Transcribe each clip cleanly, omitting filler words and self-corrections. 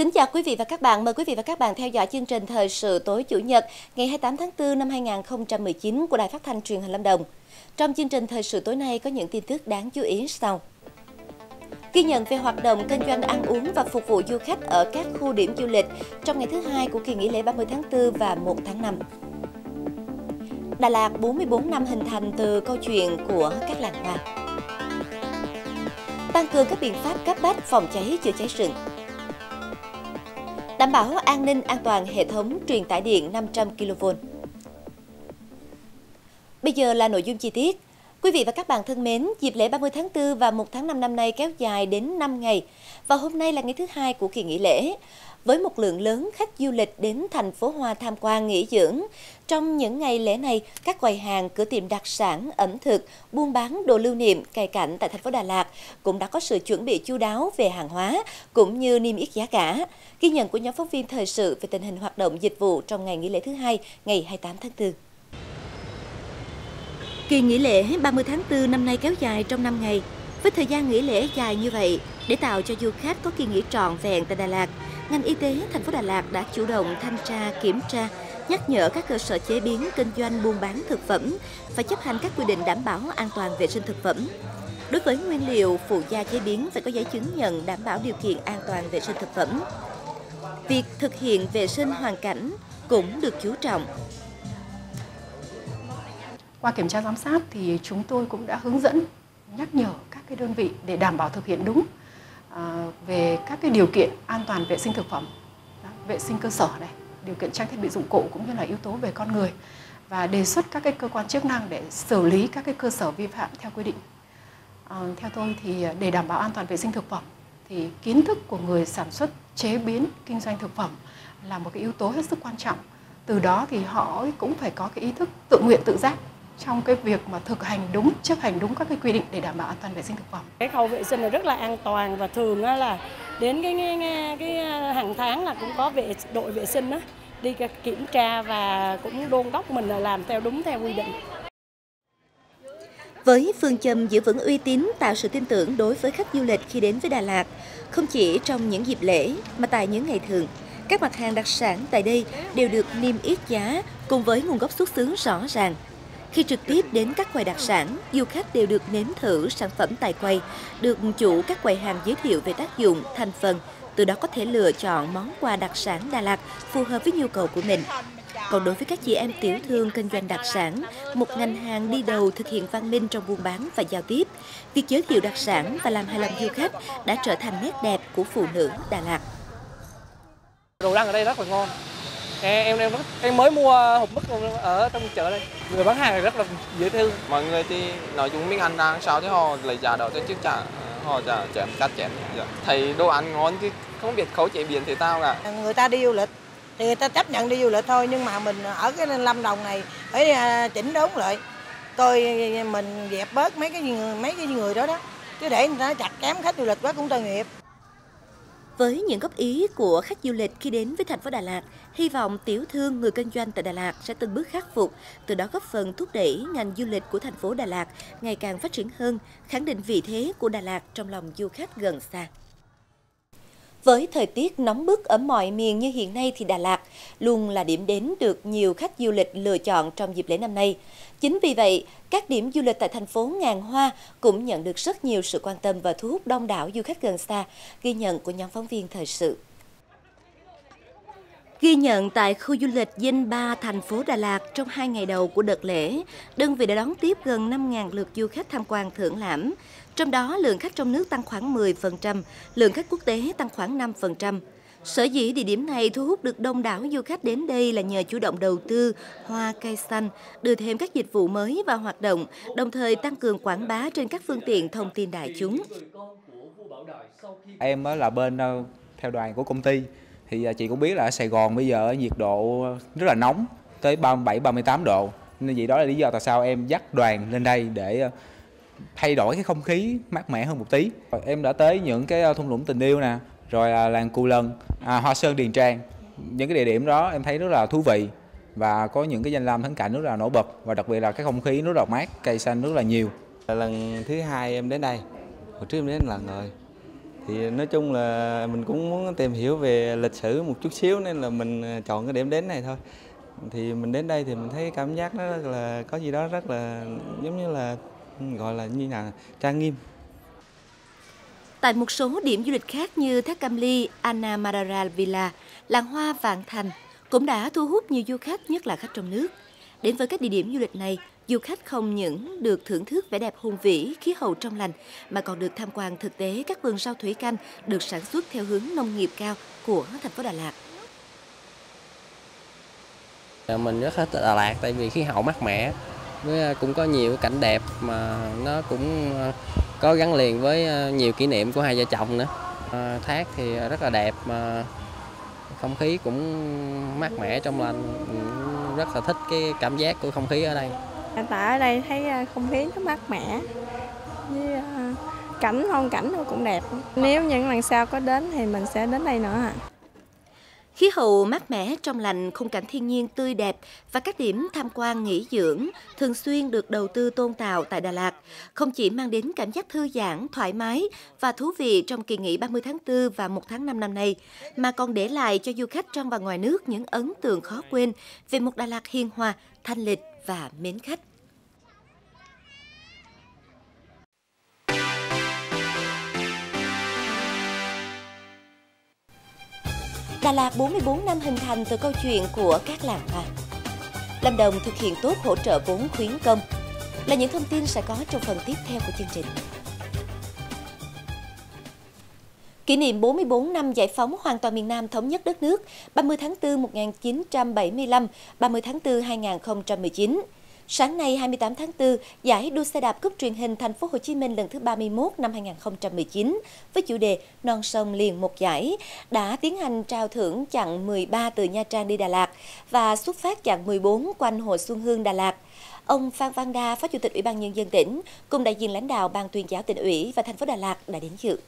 Kính chào quý vị và các bạn. Mời quý vị và các bạn theo dõi chương trình Thời sự tối Chủ nhật ngày 28 tháng 4 năm 2019 của Đài Phát thanh Truyền hình Lâm Đồng. Trong chương trình Thời sự tối nay có những tin tức đáng chú ý sau. Ghi nhận về hoạt động kinh doanh ăn uống và phục vụ du khách ở các khu điểm du lịch trong ngày thứ hai của kỳ nghỉ lễ 30 tháng 4 và 1 tháng 5. Đà Lạt 44 năm hình thành từ câu chuyện của các làng hoa. Tăng cường các biện pháp cấp bách phòng cháy chữa cháy rừng. Đảm bảo an ninh an toàn hệ thống truyền tải điện 500 kV. Bây giờ là nội dung chi tiết. Quý vị và các bạn thân mến, dịp lễ 30 tháng 4 và 1 tháng 5 năm nay kéo dài đến 5 ngày và hôm nay là ngày thứ hai của kỳ nghỉ lễ. Với một lượng lớn khách du lịch đến thành phố Hoa tham quan nghỉ dưỡng, trong những ngày lễ này, các quầy hàng, cửa tiệm đặc sản, ẩm thực, buôn bán đồ lưu niệm, cày cảnh tại thành phố Đà Lạt cũng đã có sự chuẩn bị chu đáo về hàng hóa cũng như niêm yết giá cả. Ghi nhận của nhóm phóng viên thời sự về tình hình hoạt động dịch vụ trong ngày nghỉ lễ thứ hai, ngày 28 tháng 4. Kỳ nghỉ lễ 30 tháng 4 năm nay kéo dài trong 5 ngày. Với thời gian nghỉ lễ dài như vậy, để tạo cho du khách có kỳ nghỉ trọn vẹn tại Đà Lạt, ngành y tế thành phố Đà Lạt đã chủ động thanh tra, kiểm tra, nhắc nhở các cơ sở chế biến, kinh doanh, buôn bán thực phẩm phải chấp hành các quy định đảm bảo an toàn vệ sinh thực phẩm. Đối với nguyên liệu phụ gia chế biến phải có giấy chứng nhận đảm bảo điều kiện an toàn vệ sinh thực phẩm. Việc thực hiện vệ sinh hoàn cảnh cũng được chú trọng. Qua kiểm tra giám sát thì chúng tôi cũng đã hướng dẫn, nhắc nhở các cái đơn vị để đảm bảo thực hiện đúng về các cái điều kiện an toàn vệ sinh thực phẩm, vệ sinh cơ sở này, điều kiện trang thiết bị dụng cụ cũng như là yếu tố về con người, và đề xuất các cái cơ quan chức năng để xử lý các cái cơ sở vi phạm theo quy định. Theo tôi thì để đảm bảo an toàn vệ sinh thực phẩm thì kiến thức của người sản xuất, chế biến, kinh doanh thực phẩm là một cái yếu tố hết sức quan trọng. Từ đó thì họ cũng phải có cái ý thức tự nguyện tự giác trong cái việc mà thực hành đúng, chấp hành đúng các cái quy định để đảm bảo an toàn vệ sinh thực phẩm. Cái khâu vệ sinh là rất là an toàn và thường là đến cái hàng tháng là cũng có đội vệ sinh đó, đi kiểm tra và cũng đôn đốc mình là làm đúng theo quy định. Với phương châm giữ vững uy tín, tạo sự tin tưởng đối với khách du lịch khi đến với Đà Lạt, không chỉ trong những dịp lễ mà tại những ngày thường, các mặt hàng đặc sản tại đây đều được niêm yết giá cùng với nguồn gốc xuất xứ rõ ràng. Khi trực tiếp đến các quầy đặc sản, du khách đều được nếm thử sản phẩm tại quầy, được chủ các quầy hàng giới thiệu về tác dụng, thành phần, từ đó có thể lựa chọn món quà đặc sản Đà Lạt phù hợp với nhu cầu của mình. Còn đối với các chị em tiểu thương kinh doanh đặc sản, một ngành hàng đi đầu thực hiện văn minh trong buôn bán và giao tiếp, việc giới thiệu đặc sản và làm hài lòng du khách đã trở thành nét đẹp của phụ nữ Đà Lạt. Đồ ăn ở đây rất là ngon. Em mới mua hộp mứt ở trong chợ đây. Người bán hàng rất là dễ thương. Mọi người thì nói chúng mình ăn sao chứ họ lấy giá đó cho chiếc trả, họ chém cắt chém. Thấy đồ ăn ngon chứ không biết khâu chế biến thế nào cả. Người ta đi du lịch thì người ta chấp nhận đi du lịch thôi, nhưng mà mình ở cái Lâm Đồng này phải chỉnh đốn lại, coi mình dẹp bớt mấy cái người đó đó, chứ để người ta chặt chém khách du lịch quá cũng tội nghiệp. Với những góp ý của khách du lịch khi đến với thành phố Đà Lạt, hy vọng tiểu thương, người kinh doanh tại Đà Lạt sẽ từng bước khắc phục, từ đó góp phần thúc đẩy ngành du lịch của thành phố Đà Lạt ngày càng phát triển hơn, khẳng định vị thế của Đà Lạt trong lòng du khách gần xa. Với thời tiết nóng bức ở mọi miền như hiện nay thì Đà Lạt luôn là điểm đến được nhiều khách du lịch lựa chọn trong dịp lễ năm nay. Chính vì vậy, các điểm du lịch tại thành phố ngàn hoa cũng nhận được rất nhiều sự quan tâm và thu hút đông đảo du khách gần xa, ghi nhận của nhóm phóng viên thời sự. Ghi nhận tại khu du lịch Dinh Ba, thành phố Đà Lạt trong 2 ngày đầu của đợt lễ, đơn vị đã đón tiếp gần 5.000 lượt du khách tham quan thưởng lãm. Trong đó, lượng khách trong nước tăng khoảng 10%, lượng khách quốc tế tăng khoảng 5%. Sở dĩ địa điểm này thu hút được đông đảo du khách đến đây là nhờ chủ động đầu tư hoa cây xanh, đưa thêm các dịch vụ mới vào hoạt động, đồng thời tăng cường quảng bá trên các phương tiện thông tin đại chúng. Em là bên theo đoàn của công ty, thì chị cũng biết là ở Sài Gòn bây giờ nhiệt độ rất là nóng, tới 37-38 độ. Nên vì đó là lý do tại sao em dắt đoàn lên đây để thay đổi cái không khí mát mẻ hơn một tí. Em đã tới những cái thung lũng tình yêu nè, rồi làng Cù Lần, Hoa Sơn Điền Trang. Những cái địa điểm đó em thấy rất là thú vị và có những cái danh lam thắng cảnh rất là nổi bật, và đặc biệt là cái không khí rất là mát, cây xanh rất là nhiều. Lần thứ hai em đến đây, hồi trước em đến lần rồi Thì nói chung là mình cũng muốn tìm hiểu về lịch sử một chút xíu nên là mình chọn cái điểm đến này thôi. Thì mình đến đây thì mình thấy cảm giác nó rất là có gì đó rất là giống như là gọi là như là trang nghiêm. Tại một số điểm du lịch khác như Thác Cam Ly, Anna Madara Villa, làng hoa Vạn Thành cũng đã thu hút nhiều du khách, nhất là khách trong nước. Đến với các địa điểm du lịch này, du khách không những được thưởng thức vẻ đẹp hùng vĩ, khí hậu trong lành, mà còn được tham quan thực tế các vườn rau thủy canh được sản xuất theo hướng nông nghiệp cao của thành phố Đà Lạt. Mình rất thích Đà Lạt tại vì khí hậu mát mẻ, với cũng có nhiều cảnh đẹp mà nó cũng có gắn liền với nhiều kỷ niệm của hai vợ chồng nữa. Thác thì rất là đẹp, mà không khí cũng mát mẻ trong lành, rất là thích cái cảm giác của không khí ở đây. Tại ở đây thấy không khí nó mát mẻ, với phong cảnh nó cũng đẹp. Nếu những lần sau có đến thì mình sẽ đến đây nữa. Khí hậu mát mẻ trong lành, khung cảnh thiên nhiên tươi đẹp và các điểm tham quan nghỉ dưỡng thường xuyên được đầu tư tôn tạo tại Đà Lạt, không chỉ mang đến cảm giác thư giãn, thoải mái và thú vị trong kỳ nghỉ 30 tháng 4 và 1 tháng 5 năm nay, mà còn để lại cho du khách trong và ngoài nước những ấn tượng khó quên về một Đà Lạt hiền hòa, thanh lịch và mến khách. Đà Lạt 44 năm hình thành từ câu chuyện của các làng hoa. Lâm Đồng thực hiện tốt hỗ trợ vốn khuyến công là những thông tin sẽ có trong phần tiếp theo của chương trình. Kỷ niệm 44 năm giải phóng hoàn toàn miền Nam thống nhất đất nước 30 tháng 4 1975, 30 tháng 4 2019. Sáng nay 28 tháng 4, giải đua xe đạp cúp truyền hình Thành phố Hồ Chí Minh lần thứ 31 năm 2019 với chủ đề Non sông liền một giải đã tiến hành trao thưởng chặng 13 từ Nha Trang đi Đà Lạt và xuất phát chặng 14 quanh Hồ Xuân Hương Đà Lạt. Ông Phan Văn Đa, Phó Chủ tịch Ủy ban Nhân dân tỉnh, cùng đại diện lãnh đạo Ban tuyên giáo Tỉnh ủy và thành phố Đà Lạt đã đến dự.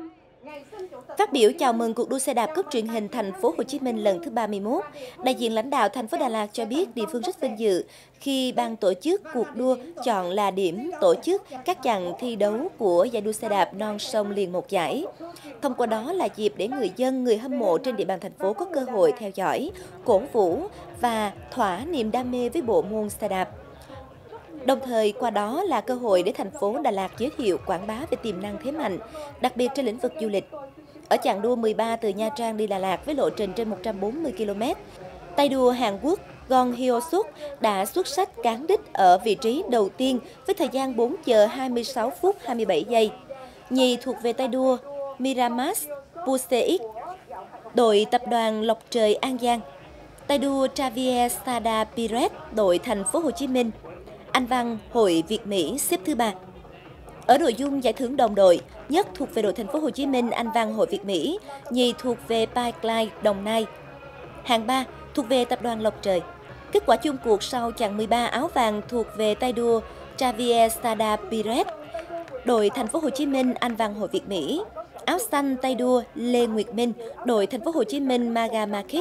Phát biểu chào mừng cuộc đua xe đạp cúp truyền hình Thành phố Hồ Chí Minh lần thứ 31, đại diện lãnh đạo thành phố Đà Lạt cho biết địa phương rất vinh dự khi ban tổ chức cuộc đua chọn là điểm tổ chức các chặng thi đấu của giải đua xe đạp Non sông liền một giải. Thông qua đó là dịp để người dân, người hâm mộ trên địa bàn thành phố có cơ hội theo dõi, cổ vũ và thỏa niềm đam mê với bộ môn xe đạp. Đồng thời qua đó là cơ hội để thành phố Đà Lạt giới thiệu quảng bá về tiềm năng thế mạnh, đặc biệt trên lĩnh vực du lịch. Ở chặng đua 13 từ Nha Trang đi Đà Lạt với lộ trình trên 140 km, tay đua Hàn Quốc Gong Hyo-suk đã xuất sắc cán đích ở vị trí đầu tiên với thời gian 4 giờ 26 phút 27 giây. Nhì thuộc về tay đua Miramas Puseik, đội tập đoàn Lộc Trời An Giang. Tay đua Javier Sada Pires, đội Thành phố Hồ Chí Minh. Anh Văn Hội Việt Mỹ xếp thứ 3. Ở nội dung giải thưởng đồng đội, nhất thuộc về đội Thành phố Hồ Chí Minh Anh Văn Hội Việt Mỹ, nhì thuộc về Pipeline Đồng Nai. Hạng 3 thuộc về tập đoàn Lộc Trời. Kết quả chung cuộc sau chặng 13 áo vàng thuộc về tay đua Javier Sada Pires, đội Thành phố Hồ Chí Minh Anh Văn Hội Việt Mỹ. Áo xanh tay đua Lê Nguyệt Minh, đội Thành phố Hồ Chí Minh Maga Market.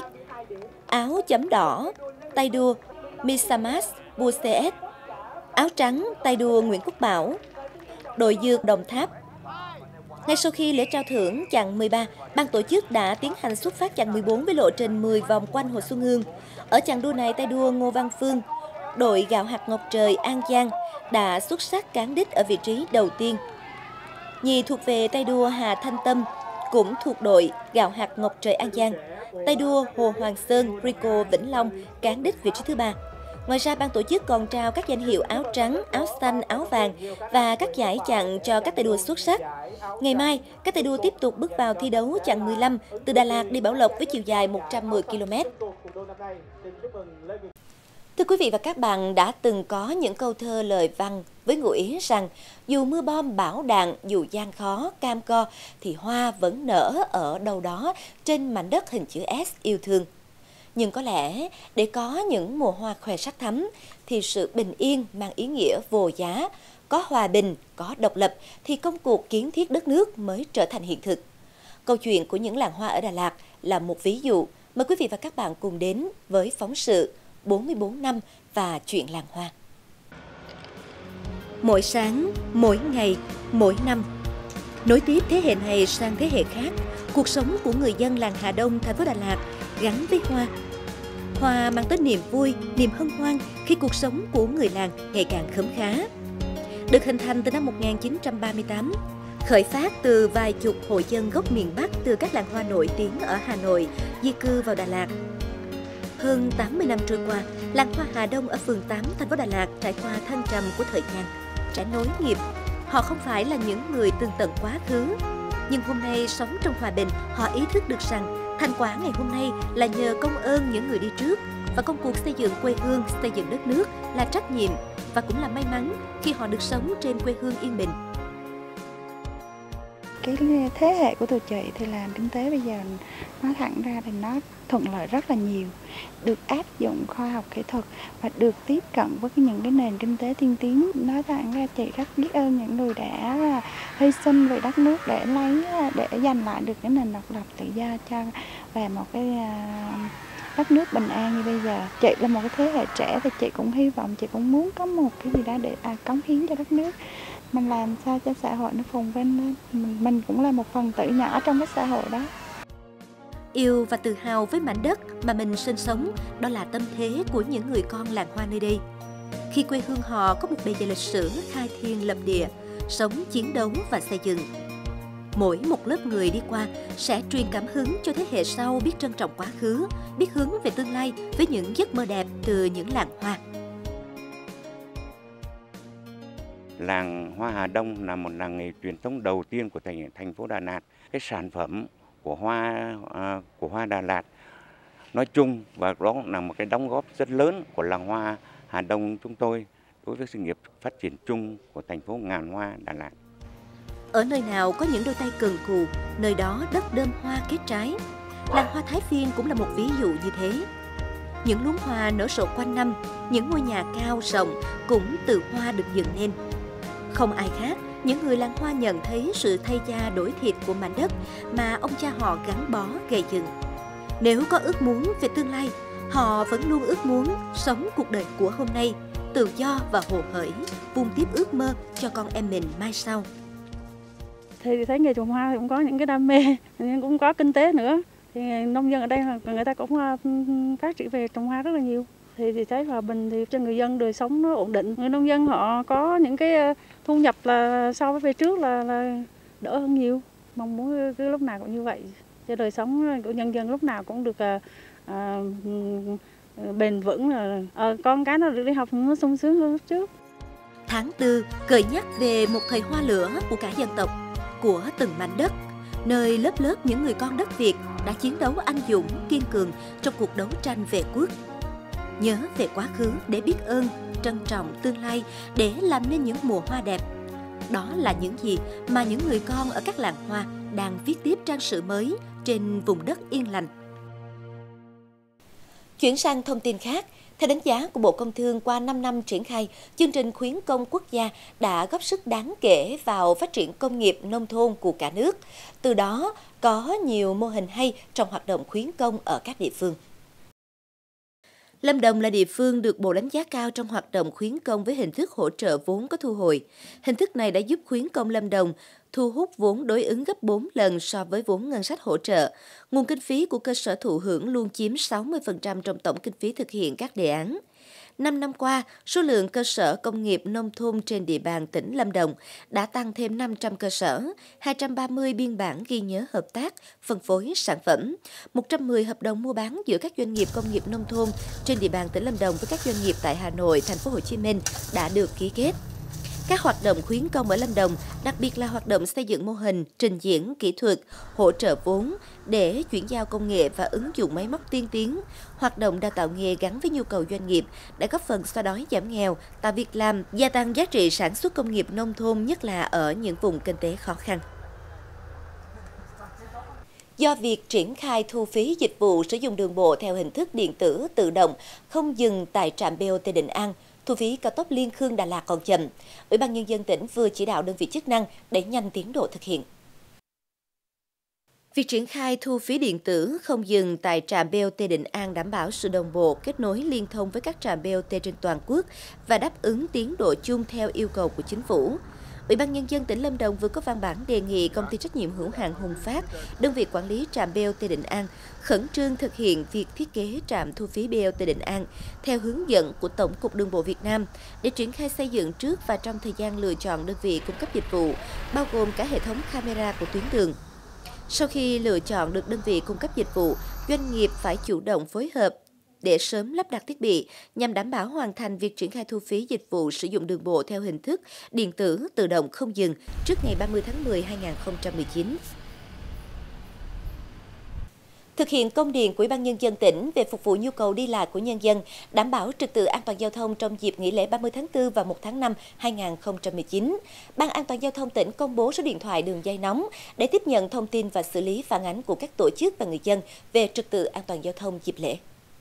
Áo chấm đỏ tay đua Misamas Buses. Áo trắng tay đua Nguyễn Quốc Bảo, đội dược Đồng Tháp. Ngay sau khi lễ trao thưởng chặng 13, ban tổ chức đã tiến hành xuất phát chặng 14 với lộ trình 10 vòng quanh Hồ Xuân Hương. Ở chặng đua này, tay đua Ngô Văn Phương, đội Gạo hạt Ngọc Trời An Giang đã xuất sắc cán đích ở vị trí đầu tiên. Nhì thuộc về tay đua Hà Thanh Tâm, cũng thuộc đội Gạo hạt Ngọc Trời An Giang. Tay đua Hồ Hoàng Sơn Rico Vĩnh Long cán đích vị trí thứ 3. Ngoài ra, ban tổ chức còn trao các danh hiệu áo trắng, áo xanh, áo vàng và các giải chặng cho các tay đua xuất sắc. Ngày mai, các tay đua tiếp tục bước vào thi đấu chặng 15 từ Đà Lạt đi Bảo Lộc với chiều dài 110 km. Thưa quý vị và các bạn, đã từng có những câu thơ lời văn với ngụ ý rằng dù mưa bom bão đạn, dù gian khó, cam go thì hoa vẫn nở ở đâu đó trên mảnh đất hình chữ S yêu thương. Nhưng có lẽ để có những mùa hoa khoe sắc thắm thì sự bình yên mang ý nghĩa vô giá. Có hòa bình, có độc lập thì công cuộc kiến thiết đất nước mới trở thành hiện thực. Câu chuyện của những làng hoa ở Đà Lạt là một ví dụ. Mời quý vị và các bạn cùng đến với phóng sự 44 năm và chuyện làng hoa. Mỗi sáng, mỗi ngày, mỗi năm, Nối tiếp thế hệ này sang thế hệ khác, cuộc sống của người dân làng Hà Đông, thành phố Đà Lạt gắn với hoa. Hoa mang tới niềm vui, niềm hân hoan khi cuộc sống của người làng ngày càng khấm khá. Được hình thành từ năm 1938, khởi phát từ vài chục hộ dân gốc miền Bắc từ các làng hoa nổi tiếng ở Hà Nội di cư vào Đà Lạt. Hơn 80 năm trôi qua, làng hoa Hà Đông ở phường 8, thành phố Đà Lạt trải qua thăng trầm của thời gian, đã nối nghiệp. Họ không phải là những người từng tận quá khứ, nhưng hôm nay sống trong hòa bình, họ ý thức được rằng thành quả ngày hôm nay là nhờ công ơn những người đi trước, và công cuộc xây dựng quê hương, xây dựng đất nước là trách nhiệm và cũng là may mắn khi họ được sống trên quê hương yên bình. Cái thế hệ của tụi chị thì làm kinh tế bây giờ nói thẳng ra thì nó thuận lợi rất là nhiều, được áp dụng khoa học kỹ thuật và được tiếp cận với những cái nền kinh tế tiên tiến. Nói thẳng ra chị rất biết ơn những người đã hy sinh vì đất nước để giành lại được cái nền độc lập tự do cho và một cái đất nước bình an như bây giờ. Chị là một cái thế hệ trẻ thì chị cũng hy vọng, chị cũng muốn có một cái gì đó để cống hiến cho đất nước. Mình làm sao cho xã hội nó phồn vinh lên, mình cũng là một phần tử nhỏ trong cái xã hội đó. Yêu và tự hào với mảnh đất mà mình sinh sống, đó là tâm thế của những người con làng hoa nơi đây. Khi quê hương họ có một bề dày lịch sử khai thiên lập địa, sống chiến đấu và xây dựng. Mỗi một lớp người đi qua sẽ truyền cảm hứng cho thế hệ sau biết trân trọng quá khứ, biết hướng về tương lai với những giấc mơ đẹp từ những làng hoa. Làng hoa Hà Đông là một làng nghề truyền thống đầu tiên của thành phố Đà Lạt. Cái sản phẩm của hoa Đà Lạt nói chung, và đó là một cái đóng góp rất lớn của làng hoa Hà Đông chúng tôi đối với sự nghiệp phát triển chung của thành phố ngàn hoa Đà Lạt. Ở nơi nào có những đôi tay cần cù, nơi đó đất đơm hoa kết trái. Làng hoa Thái Phiên cũng là một ví dụ như thế. Những luống hoa nở rộ quanh năm, những ngôi nhà cao rộng cũng từ hoa được dựng nên. Không ai khác, những người làng hoa nhận thấy sự thay da đổi thịt của mảnh đất mà ông cha họ gắn bó gây dựng. Nếu có ước muốn về tương lai, họ vẫn luôn ước muốn sống cuộc đời của hôm nay, tự do và hồ hởi, vun tiếp ước mơ cho con em mình mai sau. Thì thấy nghề trồng hoa thì cũng có những cái đam mê, nhưng cũng có kinh tế nữa. Thì nông dân ở đây người ta cũng phát triển về trồng hoa rất là nhiều. Thì thấy hòa bình thì cho người dân đời sống nó ổn định. Người nông dân họ có những cái thu nhập là so với về trước là đỡ hơn nhiều. Mong muốn cứ lúc nào cũng như vậy, cho đời sống của nhân dân lúc nào cũng được bền vững, là con cái nó được đi học nó sung sướng hơn lúc trước. Tháng 4 gợi nhắc về một thời hoa lửa của cả dân tộc, của từng mảnh đất, nơi lớp lớp những người con đất Việt đã chiến đấu anh dũng, kiên cường trong cuộc đấu tranh vệ quốc. Nhớ về quá khứ để biết ơn, trân trọng tương lai để làm nên những mùa hoa đẹp. Đó là những gì mà những người con ở các làng hoa đang viết tiếp trang sử mới trên vùng đất yên lành. Chuyển sang thông tin khác, theo đánh giá của Bộ Công Thương, qua 5 năm triển khai, chương trình khuyến công quốc gia đã góp sức đáng kể vào phát triển công nghiệp nông thôn của cả nước. Từ đó, có nhiều mô hình hay trong hoạt động khuyến công ở các địa phương. Lâm Đồng là địa phương được Bộ đánh giá cao trong hoạt động khuyến công với hình thức hỗ trợ vốn có thu hồi. Hình thức này đã giúp khuyến công Lâm Đồng thu hút vốn đối ứng gấp 4 lần so với vốn ngân sách hỗ trợ. Nguồn kinh phí của cơ sở thụ hưởng luôn chiếm 60% trong tổng kinh phí thực hiện các đề án. 5 năm qua, số lượng cơ sở công nghiệp nông thôn trên địa bàn tỉnh Lâm Đồng đã tăng thêm 500 cơ sở, 230 biên bản ghi nhớ hợp tác, phân phối sản phẩm, 110 hợp đồng mua bán giữa các doanh nghiệp công nghiệp nông thôn trên địa bàn tỉnh Lâm Đồng với các doanh nghiệp tại Hà Nội, Thành phố Hồ Chí Minh đã được ký kết. Các hoạt động khuyến công ở Lâm Đồng, đặc biệt là hoạt động xây dựng mô hình, trình diễn kỹ thuật, hỗ trợ vốn để chuyển giao công nghệ và ứng dụng máy móc tiên tiến, hoạt động đào tạo nghề gắn với nhu cầu doanh nghiệp đã góp phần xóa đói giảm nghèo, tạo việc làm, gia tăng giá trị sản xuất công nghiệp nông thôn, nhất là ở những vùng kinh tế khó khăn. Do việc triển khai thu phí dịch vụ sử dụng đường bộ theo hình thức điện tử tự động, không dừng tại trạm BOT Định An, thu phí cao tốc Liên Khương Đà Lạt còn chậm, Ủy ban Nhân dân tỉnh vừa chỉ đạo đơn vị chức năng đẩy nhanh tiến độ thực hiện. Việc triển khai thu phí điện tử không dừng tại trạm BOT Định An đảm bảo sự đồng bộ, kết nối liên thông với các trạm BOT trên toàn quốc và đáp ứng tiến độ chung theo yêu cầu của chính phủ. Ủy ban Nhân dân tỉnh Lâm Đồng vừa có văn bản đề nghị Công ty trách nhiệm hữu hạn Hùng Phát, đơn vị quản lý trạm BOT Định An, khẩn trương thực hiện việc thiết kế trạm thu phí BOT Định An theo hướng dẫn của Tổng cục Đường bộ Việt Nam để triển khai xây dựng trước và trong thời gian lựa chọn đơn vị cung cấp dịch vụ, bao gồm cả hệ thống camera của tuyến đường. Sau khi lựa chọn được đơn vị cung cấp dịch vụ, doanh nghiệp phải chủ động phối hợp để sớm lắp đặt thiết bị nhằm đảm bảo hoàn thành việc triển khai thu phí dịch vụ sử dụng đường bộ theo hình thức điện tử tự động không dừng trước ngày 30 tháng 10, 2019. Thực hiện công điện của Ủy ban Nhân dân tỉnh về phục vụ nhu cầu đi lại của nhân dân, đảm bảo trật tự an toàn giao thông trong dịp nghỉ lễ 30 tháng 4 và 1 tháng 5, 2019, Ban An toàn giao thông tỉnh công bố số điện thoại đường dây nóng để tiếp nhận thông tin và xử lý phản ánh của các tổ chức và người dân về trật tự an toàn giao thông dịp lễ.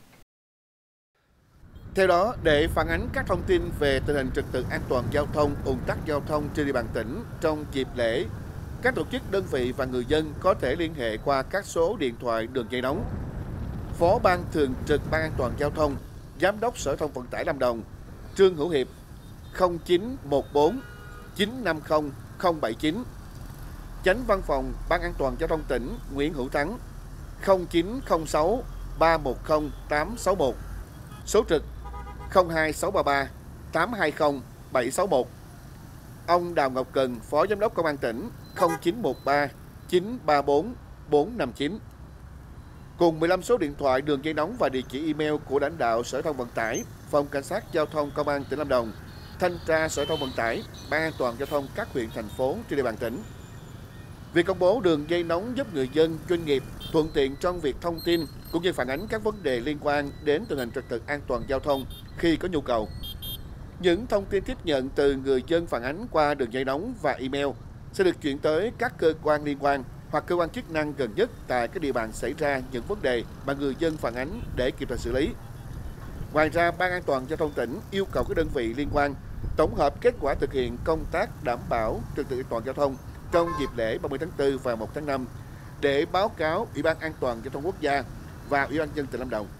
Theo đó, để phản ánh các thông tin về tình hình trật tự an toàn giao thông, ùn tắc giao thông trên địa bàn tỉnh trong dịp lễ, các tổ chức, đơn vị và người dân có thể liên hệ qua các số điện thoại đường dây nóng. Phó Ban Thường trực Ban An toàn giao thông, Giám đốc Sở Giao thông Vận tải Lâm Đồng, Trương Hữu Hiệp 0914 950 079. Chánh Văn phòng Ban An toàn giao thông tỉnh Nguyễn Hữu Thắng 0906 310 861. Số trực 02633 820 761. Ông Đào Ngọc Cần, Phó Giám đốc Công an tỉnh 0913 934 459. Cùng 15 số điện thoại đường dây nóng và địa chỉ email của lãnh đạo Sở Giao thông Vận tải, Phòng Cảnh sát Giao thông Công an tỉnh Lâm Đồng, Thanh tra Sở Giao thông Vận tải, Ban An toàn giao thông các huyện, thành phố trên địa bàn tỉnh. Việc công bố đường dây nóng giúp người dân, doanh nghiệp thuận tiện trong việc thông tin cũng như phản ánh các vấn đề liên quan đến tình hình trật tự an toàn giao thông khi có nhu cầu. Những thông tin tiếp nhận từ người dân phản ánh qua đường dây nóng và email sẽ được chuyển tới các cơ quan liên quan hoặc cơ quan chức năng gần nhất tại các địa bàn xảy ra những vấn đề mà người dân phản ánh để kịp thời xử lý. Ngoài ra, Ban An toàn giao thông tỉnh yêu cầu các đơn vị liên quan tổng hợp kết quả thực hiện công tác đảm bảo trật tự an toàn giao thông trong dịp lễ 30 tháng 4 và 1 tháng 5 để báo cáo Ủy ban An toàn giao thông quốc gia và Ủy ban nhân dân tỉnh Lâm Đồng.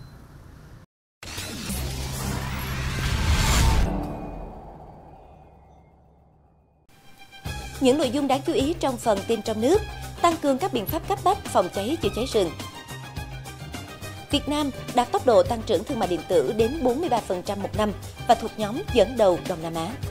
Những nội dung đáng chú ý trong phần tin trong nước: tăng cường các biện pháp cấp bách phòng cháy chữa cháy rừng. Việt Nam đạt tốc độ tăng trưởng thương mại điện tử đến 43% một năm và thuộc nhóm dẫn đầu Đông Nam Á.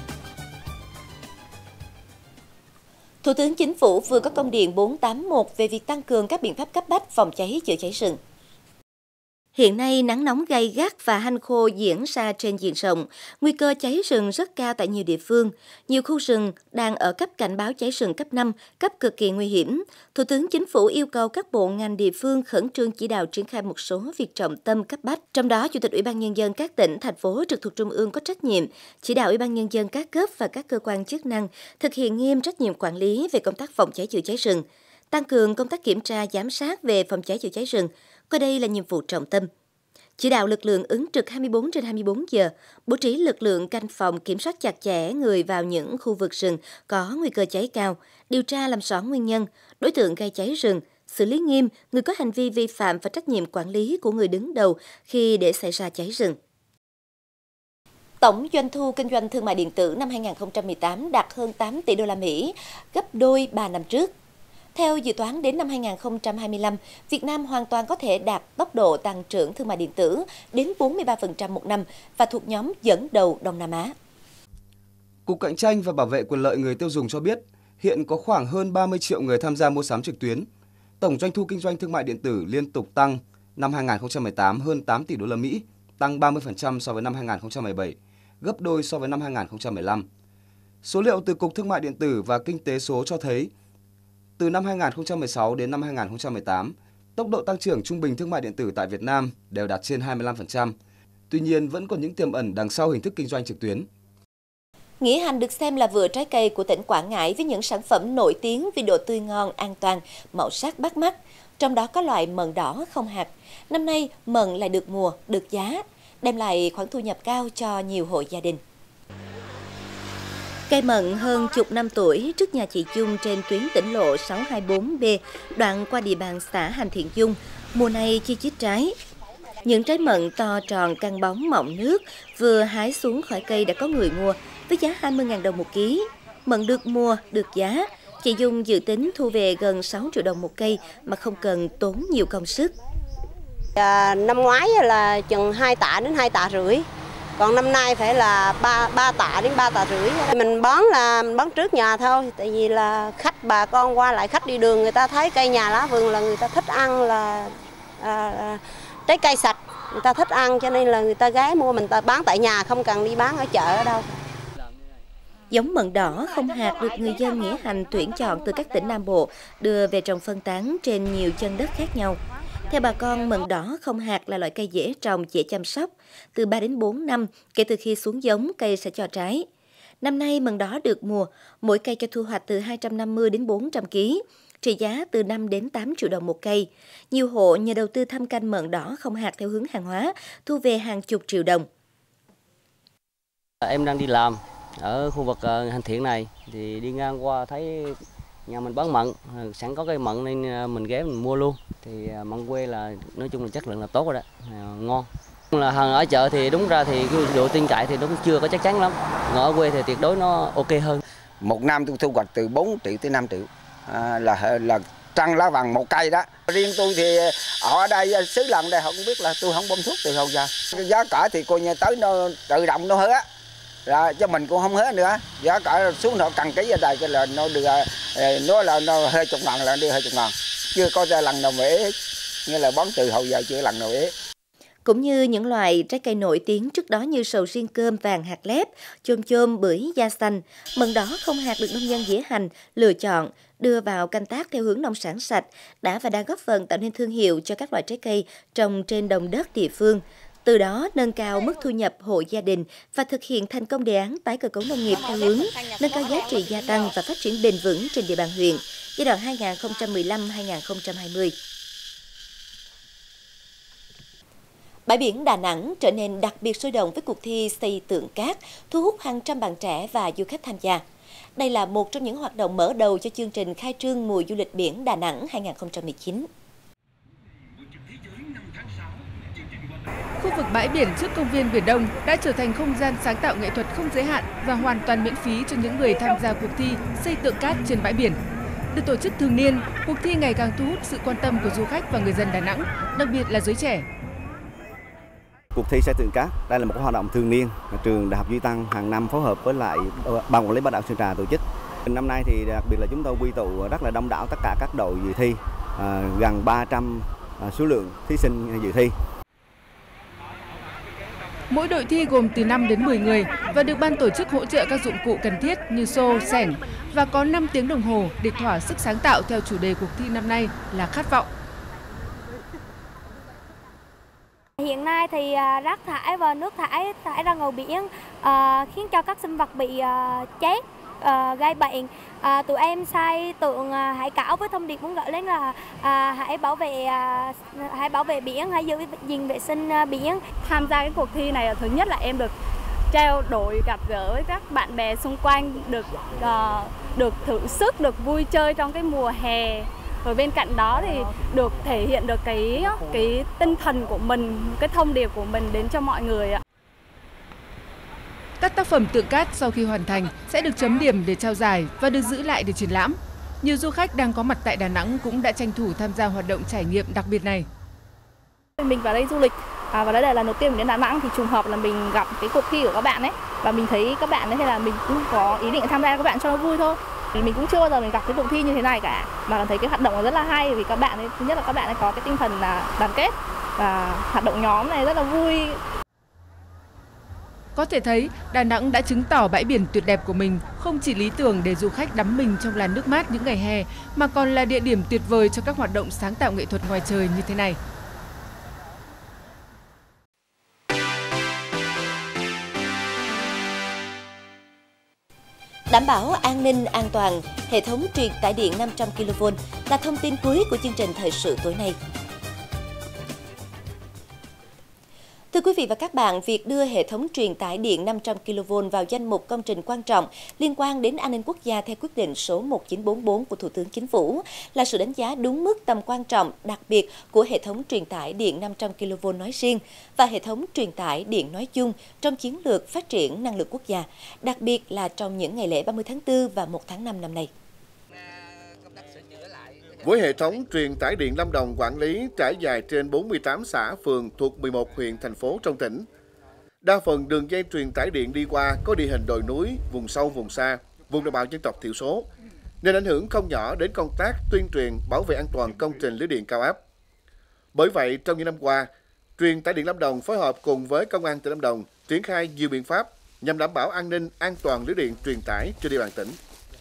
Thủ tướng Chính phủ vừa có công điện 481 về việc tăng cường các biện pháp cấp bách phòng cháy chữa cháy rừng. Hiện nay, nắng nóng gay gắt và hanh khô diễn ra trên diện rộng, nguy cơ cháy rừng rất cao tại nhiều địa phương. Nhiều khu rừng đang ở cấp cảnh báo cháy rừng cấp 5, cấp cực kỳ nguy hiểm. Thủ tướng Chính phủ yêu cầu các bộ ngành địa phương khẩn trương chỉ đạo triển khai một số việc trọng tâm cấp bách. Trong đó, Chủ tịch Ủy ban Nhân dân các tỉnh, thành phố trực thuộc Trung ương có trách nhiệm chỉ đạo Ủy ban Nhân dân các cấp và các cơ quan chức năng thực hiện nghiêm trách nhiệm quản lý về công tác phòng cháy chữa cháy rừng, tăng cường công tác kiểm tra, giám sát về phòng cháy chữa cháy rừng, coi đây là nhiệm vụ trọng tâm. Chỉ đạo lực lượng ứng trực 24/24 giờ, bố trí lực lượng canh phòng kiểm soát chặt chẽ người vào những khu vực rừng có nguy cơ cháy cao, điều tra làm rõ nguyên nhân, đối tượng gây cháy rừng, xử lý nghiêm người có hành vi vi phạm và trách nhiệm quản lý của người đứng đầu khi để xảy ra cháy rừng. Tổng doanh thu kinh doanh thương mại điện tử năm 2018 đạt hơn 8 tỷ đô la Mỹ, gấp đôi 3 năm trước. Theo dự toán, đến năm 2025, Việt Nam hoàn toàn có thể đạt tốc độ tăng trưởng thương mại điện tử đến 43% một năm và thuộc nhóm dẫn đầu Đông Nam Á. Cục Cạnh tranh và Bảo vệ quyền lợi người tiêu dùng cho biết, hiện có khoảng hơn 30 triệu người tham gia mua sắm trực tuyến. Tổng doanh thu kinh doanh thương mại điện tử liên tục tăng, năm 2018 hơn 8 tỷ đô la Mỹ, tăng 30% so với năm 2017, gấp đôi so với năm 2015. Số liệu từ Cục Thương mại điện tử và Kinh tế số cho thấy, từ năm 2016 đến năm 2018, tốc độ tăng trưởng trung bình thương mại điện tử tại Việt Nam đều đạt trên 25%. Tuy nhiên, vẫn còn những tiềm ẩn đằng sau hình thức kinh doanh trực tuyến. Nghĩa hành được xem là vựa trái cây của tỉnh Quảng Ngãi với những sản phẩm nổi tiếng vì độ tươi ngon, an toàn, màu sắc bắt mắt. Trong đó có loại mận đỏ không hạt. Năm nay, mận lại được mùa, được giá, đem lại khoản thu nhập cao cho nhiều hộ gia đình. Cây mận hơn chục năm tuổi trước nhà chị Dung trên tuyến tỉnh lộ 624B, đoạn qua địa bàn xã Hành Thiện Dung, mùa này chi chít trái. Những trái mận to tròn căng bóng mọng nước vừa hái xuống khỏi cây đã có người mua với giá 20.000 đồng một ký. mận được mùa, được giá. Chị Dung dự tính thu về gần 6 triệu đồng một cây mà không cần tốn nhiều công sức. Năm ngoái là chừng 2 tạ đến 2 tạ rưỡi. Còn năm nay phải là 3 tạ đến 3 tạ rưỡi. Mình bón là mình bón trước nhà thôi, tại vì là khách bà con qua lại, khách đi đường người ta thấy cây nhà lá vườn là người ta thích ăn là trái cây sạch, người ta thích ăn cho nên là người ta ghé mua, mình ta bán tại nhà không cần đi bán ở chợ ở đâu. Giống mận đỏ không hạt được người dân Nghĩa Hành tuyển chọn từ các tỉnh Nam Bộ đưa về trồng phân tán trên nhiều chân đất khác nhau. Theo bà con, mận đỏ không hạt là loại cây dễ trồng, dễ chăm sóc. Từ 3 đến 4 năm kể từ khi xuống giống, cây sẽ cho trái. Năm nay mận đỏ được mùa, mỗi cây cho thu hoạch từ 250 đến 400 kg, trị giá từ 5 đến 8 triệu đồng một cây. Nhiều hộ nhờ đầu tư thâm canh mận đỏ không hạt theo hướng hàng hóa, thu về hàng chục triệu đồng. Em đang đi làm ở khu vực Hành Thiện này thì đi ngang qua thấy nhà mình bán mận, sẵn có cây mận nên mình ghé mình mua luôn. Thì mận quê là nói chung là chất lượng là tốt rồi đó, ngon. Là hàng ở chợ thì đúng ra thì cái độ tin cậy thì đúng chưa có chắc chắn lắm. Còn ở quê thì tuyệt đối nó ok hơn. Một năm tôi thu hoạch từ 4 triệu tới 5 triệu là trăng lá vàng một cây đó. Riêng tôi thì ở đây xứ làng đây họ cũng biết là tôi không bơm thuốc từ hồi giờ. Giá cả thì coi như tới nó tự động nó hết á. Rồi cho mình cũng không hết nữa. Giá cả xuống nó cần cái ở đây cái là nó đưa nó hơi chục ngàn là đưa hơi chục ngàn. Chưa có ra lần nào ế, như là bón từ hồi giờ chưa lần nào ế. Cũng như những loại trái cây nổi tiếng trước đó như sầu riêng cơm vàng hạt lép, chôm chôm, bưởi, da xanh, mận đỏ không hạt được nông dân Nghĩa Hành lựa chọn, đưa vào canh tác theo hướng nông sản sạch, đã và đang góp phần tạo nên thương hiệu cho các loại trái cây trồng trên đồng đất địa phương. Từ đó nâng cao mức thu nhập hộ gia đình và thực hiện thành công đề án tái cơ cấu nông nghiệp theo hướng nâng cao giá trị gia tăng và phát triển bền vững trên địa bàn huyện giai đoạn 2015-2020. Bãi biển Đà Nẵng trở nên đặc biệt sôi động với cuộc thi xây tượng cát, thu hút hàng trăm bạn trẻ và du khách tham gia. Đây là một trong những hoạt động mở đầu cho chương trình khai trương mùa du lịch biển Đà Nẵng 2019. Khu vực bãi biển trước công viên Biển Đông đã trở thành không gian sáng tạo nghệ thuật không giới hạn và hoàn toàn miễn phí cho những người tham gia cuộc thi xây tượng cát trên bãi biển. Được tổ chức thường niên, cuộc thi ngày càng thu hút sự quan tâm của du khách và người dân Đà Nẵng, đặc biệt là giới trẻ. Cuộc thi xây tượng cát đây là một hoạt động thường niên mà trường Đại học Duy Tân hàng năm phối hợp với lại ban quản lý bán đảo Sơn Trà tổ chức. Năm nay thì đặc biệt là chúng tôi quy tụ rất là đông đảo tất cả các đội dự thi, gần 300 số lượng thí sinh dự thi. Mỗi đội thi gồm từ 5 đến 10 người và được ban tổ chức hỗ trợ các dụng cụ cần thiết như xô, xẻng và có 5 tiếng đồng hồ để thỏa sức sáng tạo theo chủ đề cuộc thi năm nay là khát vọng. Hiện nay thì rác thải và nước thải ra ngoài biển khiến cho các sinh vật bị chết, gây bệnh. Tụi em xây tượng hải cảo với thông điệp muốn gửi đến là hãy bảo vệ biển, hãy giữ gìn vệ sinh biển. Tham gia cái cuộc thi này thứ nhất là em được trao đổi gặp gỡ với các bạn bè xung quanh, được thử sức, được vui chơi trong cái mùa hè. Rồi bên cạnh đó thì được thể hiện được cái tinh thần của mình, cái thông điệp của mình đến cho mọi người ạ. Các tác phẩm tượng cát sau khi hoàn thành sẽ được chấm điểm để trao giải và được giữ lại để triển lãm. Nhiều du khách đang có mặt tại Đà Nẵng cũng đã tranh thủ tham gia hoạt động trải nghiệm đặc biệt này. Mình vào đây du lịch và đây là lần đầu tiên mình đến Đà Nẵng thì trùng hợp là mình gặp cái cuộc thi của các bạn ấy và mình thấy các bạn ấy thì là mình cũng có ý định tham gia các bạn cho nó vui thôi. Mình cũng chưa bao giờ mình gặp cái cuộc thi như thế này cả, mà thấy cái hoạt động rất là hay vì các bạn ấy, thứ nhất là các bạn ấy có cái tinh thần là đoàn kết và hoạt động nhóm này rất là vui. Có thể thấy, Đà Nẵng đã chứng tỏ bãi biển tuyệt đẹp của mình không chỉ lý tưởng để du khách đắm mình trong làn nước mát những ngày hè, mà còn là địa điểm tuyệt vời cho các hoạt động sáng tạo nghệ thuật ngoài trời như thế này. Đảm bảo an ninh an toàn, hệ thống truyền tải điện 500 kV là thông tin cuối của chương trình thời sự tối nay. Thưa quý vị và các bạn, việc đưa hệ thống truyền tải điện 500 kV vào danh mục công trình quan trọng liên quan đến an ninh quốc gia theo quyết định số 1944 của Thủ tướng Chính phủ là sự đánh giá đúng mức tầm quan trọng đặc biệt của hệ thống truyền tải điện 500 kV nói riêng và hệ thống truyền tải điện nói chung trong chiến lược phát triển năng lượng quốc gia, đặc biệt là trong những ngày lễ 30 tháng 4 và 1 tháng 5 năm nay. Với hệ thống truyền tải điện Lâm Đồng quản lý trải dài trên 48 xã phường thuộc 11 huyện, thành phố trong tỉnh. Đa phần đường dây truyền tải điện đi qua có địa hình đồi núi, vùng sâu, vùng xa, vùng đồng bào dân tộc thiểu số, nên ảnh hưởng không nhỏ đến công tác tuyên truyền bảo vệ an toàn công trình lưới điện cao áp. Bởi vậy, trong những năm qua, truyền tải điện Lâm Đồng phối hợp cùng với Công an tỉnh Lâm Đồng triển khai nhiều biện pháp nhằm đảm bảo an ninh, an toàn lưới điện truyền tải trên địa bàn tỉnh.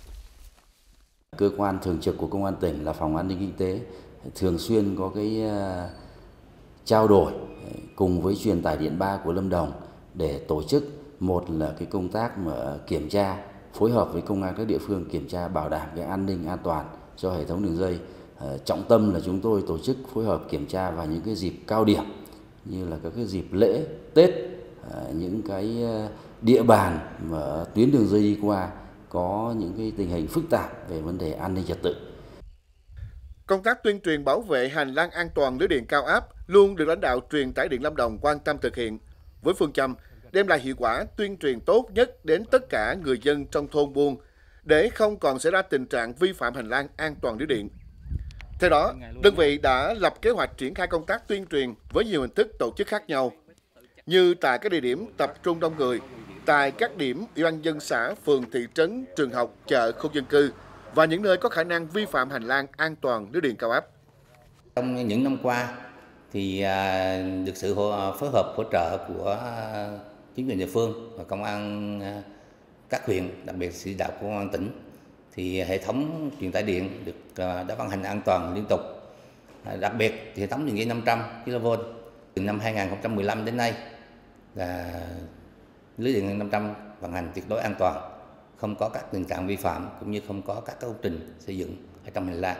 Cơ quan thường trực của Công an tỉnh là Phòng An ninh Kinh tế thường xuyên có cái trao đổi cùng với truyền tải điện 3 của Lâm Đồng để tổ chức một là cái công tác mà kiểm tra, phối hợp với công an các địa phương kiểm tra bảo đảm cái an ninh an toàn cho hệ thống đường dây. Trọng tâm là chúng tôi tổ chức phối hợp kiểm tra vào những cái dịp cao điểm như là các cái dịp lễ, Tết, những cái địa bàn mà tuyến đường dây đi qua có những cái tình hình phức tạp về vấn đề an ninh trật tự. Công tác tuyên truyền bảo vệ hành lang an toàn lưới điện cao áp luôn được lãnh đạo truyền tải điện Lâm Đồng quan tâm thực hiện, với phương châm đem lại hiệu quả tuyên truyền tốt nhất đến tất cả người dân trong thôn buôn để không còn xảy ra tình trạng vi phạm hành lang an toàn lưới điện. Theo đó, đơn vị đã lập kế hoạch triển khai công tác tuyên truyền với nhiều hình thức tổ chức khác nhau, như tại các địa điểm tập trung đông người, tại các điểm ủy ban nhân dân xã, phường, thị trấn, trường học, chợ, khu dân cư và những nơi có khả năng vi phạm hành lang an toàn lưới điện cao áp. Trong những năm qua thì được sự phối hợp hỗ trợ của chính quyền địa phương và công an các huyện, đặc biệt sự chỉ đạo của công an tỉnh, thì hệ thống truyền tải điện đã vận hành an toàn liên tục. Đặc biệt thì hệ thống đường dây 500 kV từ năm 2015 đến nay là lưới điện 500 vận hành tuyệt đối an toàn, không có các tình trạng vi phạm cũng như không có các công trình xây dựng ở trong hành lang.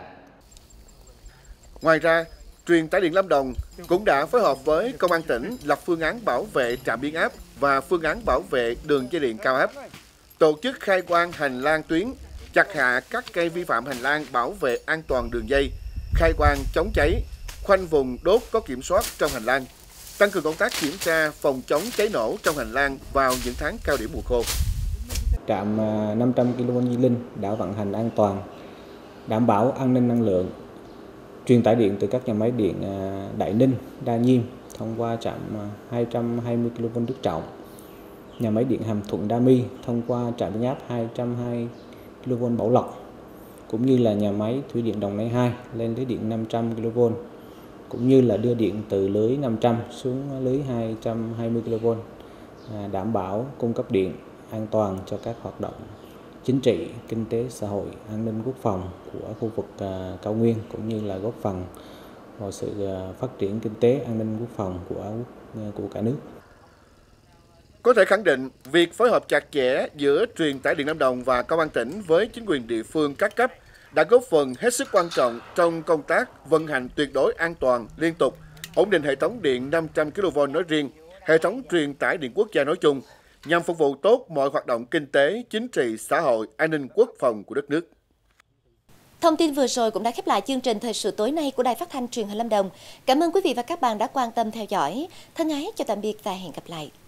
Ngoài ra, truyền tải điện Lâm Đồng cũng đã phối hợp với Công an tỉnh lập phương án bảo vệ trạm biến áp và phương án bảo vệ đường dây điện cao áp, tổ chức khai quang hành lang tuyến, chặt hạ các cây vi phạm hành lang bảo vệ an toàn đường dây, khai quang chống cháy, khoanh vùng đốt có kiểm soát trong hành lang, tăng cường công tác kiểm tra phòng chống cháy nổ trong hành lang vào những tháng cao điểm mùa khô. Trạm 500 kV Di Linh đã vận hành an toàn, đảm bảo an ninh năng lượng, truyền tải điện từ các nhà máy điện Đại Ninh, Đa Nhiêm thông qua trạm 220 kV Đức Trọng, nhà máy điện Hàm Thuận Đa My thông qua trạm biến áp 220 kV Bảo Lộc, cũng như là nhà máy thủy điện Đồng Nai 2 lên lưới điện 500 kV, cũng như là đưa điện từ lưới 500 xuống lưới 220 kV, đảm bảo cung cấp điện an toàn cho các hoạt động chính trị, kinh tế, xã hội, an ninh quốc phòng của khu vực cao nguyên, cũng như là góp phần vào sự phát triển kinh tế, an ninh quốc phòng của cả nước. Có thể khẳng định, việc phối hợp chặt chẽ giữa truyền tải điện Lâm Đồng và Công an tỉnh với chính quyền địa phương các cấp đã góp phần hết sức quan trọng trong công tác vận hành tuyệt đối an toàn, liên tục, ổn định hệ thống điện 500 kV nói riêng, hệ thống truyền tải điện quốc gia nói chung, nhằm phục vụ tốt mọi hoạt động kinh tế, chính trị, xã hội, an ninh quốc phòng của đất nước. Thông tin vừa rồi cũng đã khép lại chương trình Thời sự tối nay của Đài Phát thanh Truyền hình Lâm Đồng. Cảm ơn quý vị và các bạn đã quan tâm theo dõi. Thân ái chào tạm biệt và hẹn gặp lại.